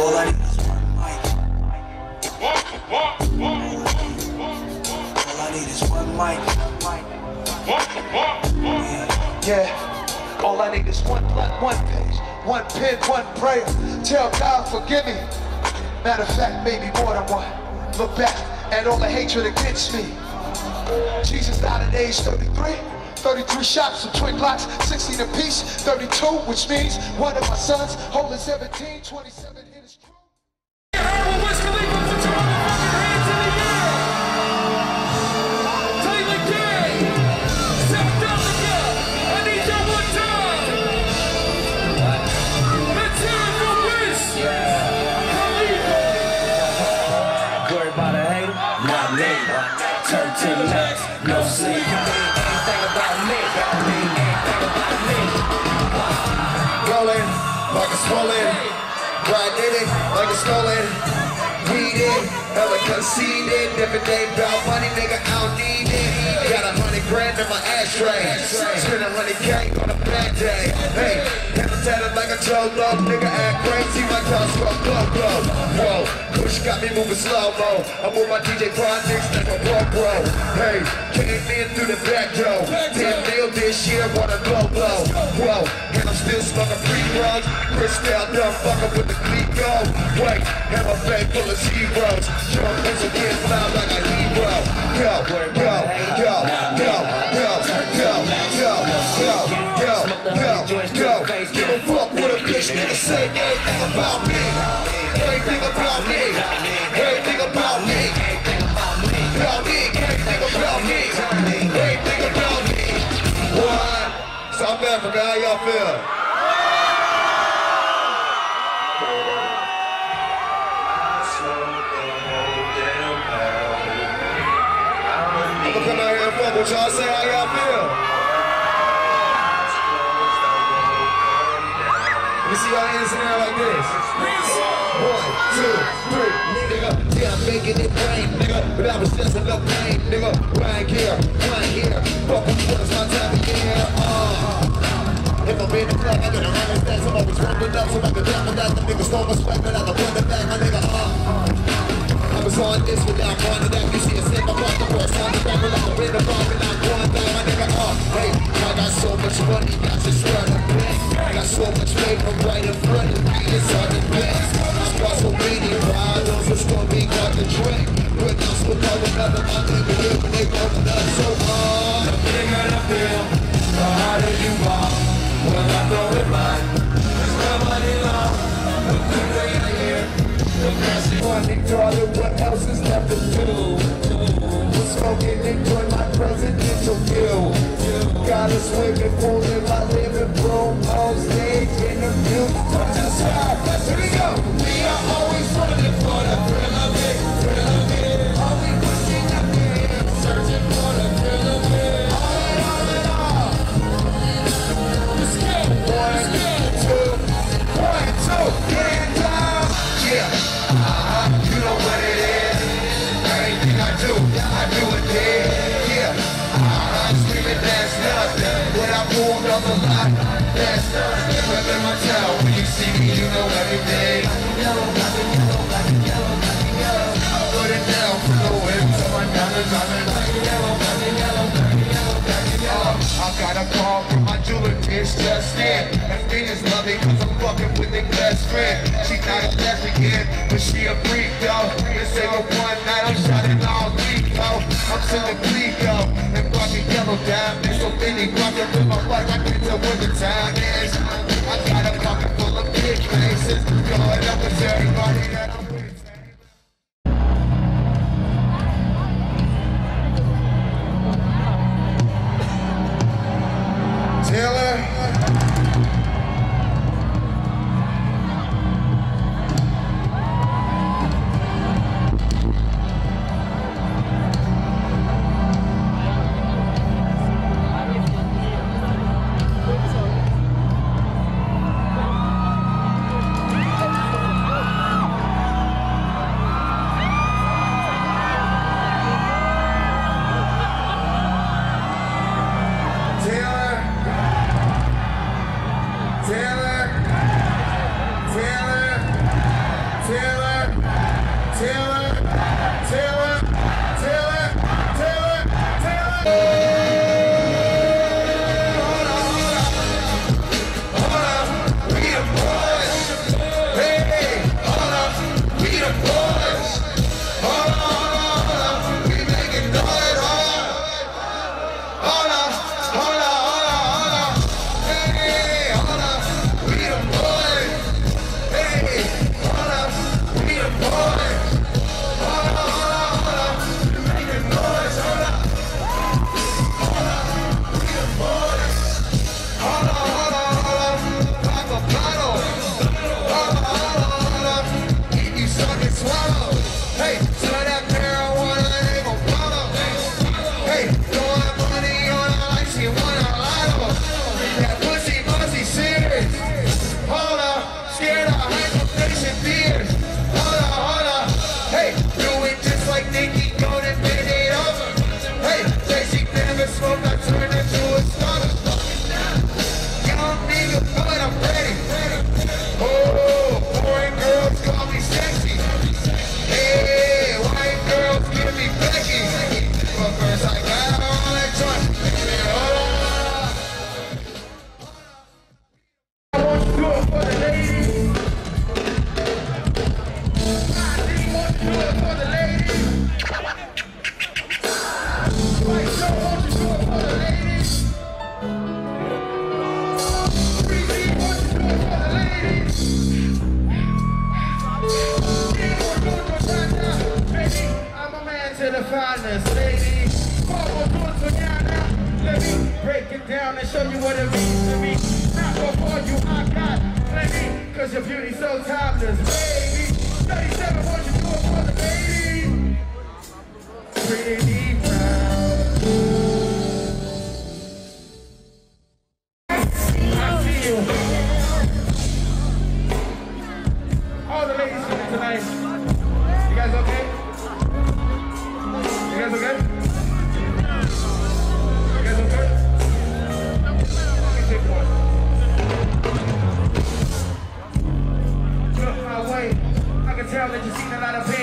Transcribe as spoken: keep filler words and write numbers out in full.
All I need is one mic. All I need is one mic. Yeah. Yeah. All I need is one blood, one page, one pen, one prayer. Tell God forgive me. Matter of fact, maybe more than one. Look back at all the hatred against me. Jesus died at age thirty-three. thirty-three shots from twin Glocks, sixteen apiece, thirty-two, which means one of my sons holding seventeen, twenty-seven in his crew. Turn to the left, no sleep. Anything about me, anything about me. Rolling, like a swollen. Riding it, like a stolen. Weeded, hella conceited. Different day about money, nigga, I don't need it. Got a hundred grand in my ashtray. Spend a hundred K on a bad day. Hey, never tatted like a cholo. Nigga act crazy, my tongue go glow, glow. Whoa, push got me moving slow-mo. I move my D J projects like a bro, bro. Hey, came in through the back door. Damn, nailed this year, wanna glow, glow. Whoa, and I'm still smoking pre-runs. Crystal done fucking with the Clico. Wait, and my bag full of zeros. Jump into get fly like a hero. Go, go, go, go, go, go, go, go, go, go, go, go. Give a fuck what a bitch nigga say. Everything about me. Everything about me. Everything about me. About me. Everything about me. Everything about me. What? South Africa, how y'all feel? I'ma come out here and fuck with y'all. Say how y'all feel. Let me see y'all hands in there like this. One, two, three, nigga. Yeah, I'm making it rain, nigga. But I was just in no pain, nigga. Right here, right here. Fuck with what is my time of year. Uh. If I'm in the club, I get a hundred stacks. I'm always rumbling up, so I can damn it out. The niggas stole my swag, but I can put it back, my nigga. Uh. I was on this without running up. You see a sip, I'm on the first time. The rapper like a rid of bomb, and I'm going down, my nigga. Uh. Hey, I got so much money, I just run a bank. I got so much paper right in front of me, it's hard to bless. I got so many bottles, it's gonna be hard to drink. But I'm still calling up in my neighborhood when they rolling up so hard. The bigger the bill, the harder you fall. When I throw it mine, it's my money long. The quicker you're here, the faster you want. Darling, what else is left to do? We're smoking, enjoy my presidential view. Got us swimming pool in my living room, on stage, interview. Touch the sky, here we go. We are always running for the thrill of it, thrill of it. Always pushing up here, searching for the thrill of it. All in all in all. Let's go, one, two, one, two, get down. Yeah, uh-huh, you know what it is. Everything I do, I do it there. Yeah, uh-huh, screaming that's nothing. When I pulled on the line, that's nothing. Rep in my town, when you see me, you know everything. Yellow, black and yellow, black and yellow, black and yellow. I put it down for the whip, so my diamonds, diamonds. Black and yellow, black and yellow, black and yellow, black and yellow. I got a call from my jeweler, bitch, just in. And Venus love me, cause I'm fucking with their best friend. She not a lesbian, but she a freak, though. This ain't no one night, I'm shining all week, though. I'm sending Clico, and fucking yellow down. There's so many rockin' with my wife, I can tell when the time is. I got a pocket full of big faces, going up with everybody that I'm with. Taylor. Taylor, Taylor, Taylor, Taylor, Taylor, Taylor. Tell that you've seen a lot of pain.